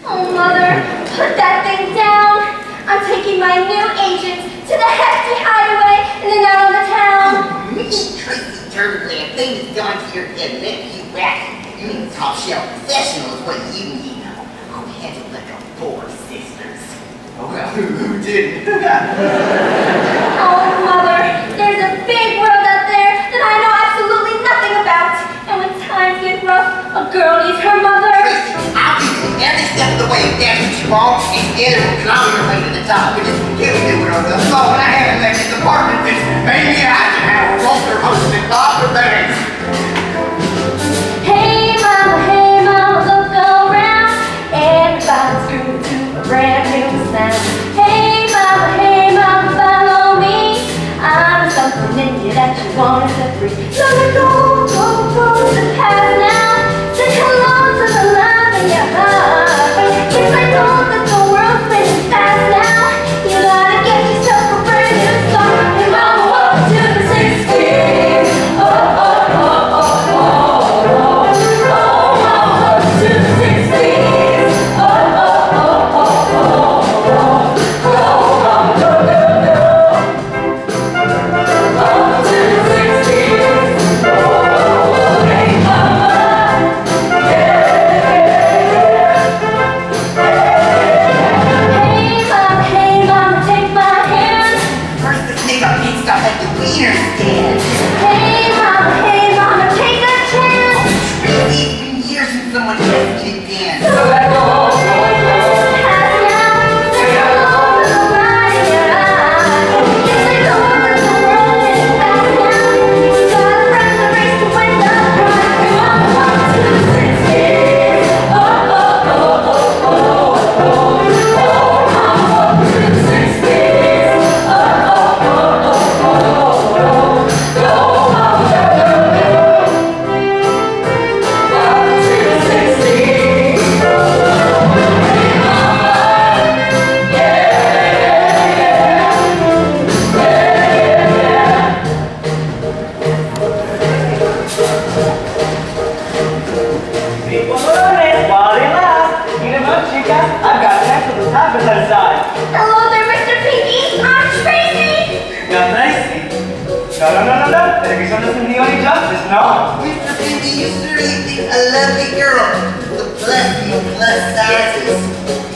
Oh, Mother, put that thing down. I'm taking my new agent to the hefty hideaway in the now of the town. Tracy Turtley, a thing that's gone to your head, make you wacky. You need a top-shelf professional is what you need. I'll handle like a four sisters. Oh, well, who didn't? Oh, Mother, there's a big world out there that I know absolutely nothing about. And when times get rough, a girl needs her mother. Tracy, I'll give you every step of the way if that's what you want, and together we'll climb your way to the top. We just can't do it on the floor. When I haven't left this apartment since maybe I can have a roller host and lots of bags. Hey, Mama, look around. Everybody's grooving to a brand new sound. Hey, Mama, follow me. I'm something in you that you wanna set free. So let go to the past now. Say hello to the love in your heart. Yes, I know that the world's spinning fast now. You gotta get yourself a brand new start. Hey, Mama, welcome to the 60s. Oh, oh, oh, oh, oh, oh. Oh, Mama, welcome to the 60s. Oh, oh, oh, oh, oh, oh. Oh, Mama, go, go, go. Welcome to the 60s. Oh, hey, Mama. Hey, Mama, take my hand. First, this nigga pit stop at the wiener stand. Hey, Mama, take a chance. Really, it's been years since someone just kicked in. So let go. Pass now. Say hello to the light in your eyes. Yes, I know that the world is fast now. You gotta run the race to win the prize. Hey, Mama, welcome to the 60s. Oh, oh, oh, oh, oh, oh. Oh, Mama, welcome to the 60s. Oh, oh, oh, oh, oh, oh. Go, Mama, go, go, go. Welcome to the 60s. Hey, Mama. Yeah, yeah, yeah. People learning while they laugh. Eat 'em up, chica. I've got an extra top to set aside. Hello there, Mr. Pinky. I'm Tracy. No, Tracy. No. Better be something doesn't do any justice, no? Mr. Pinky, you certainly think a lovely girl with plus sizes.